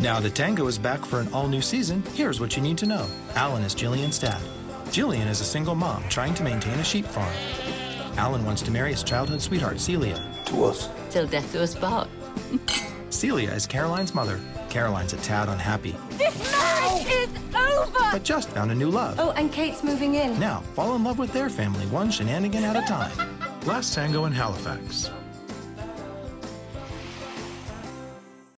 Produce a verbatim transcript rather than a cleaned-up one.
Now that Tango is back for an all-new season, here's what you need to know. Alan is Jillian's dad. Jillian is a single mom trying to maintain a sheep farm. Alan wants to marry his childhood sweetheart, Celia. To us. Till death do us part. Celia is Caroline's mother. Caroline's a tad unhappy, This marriage is over! but just found a new love. Oh, and Kate's moving in. Now, fall in love with their family one shenanigan at a time. Last Tango in Halifax.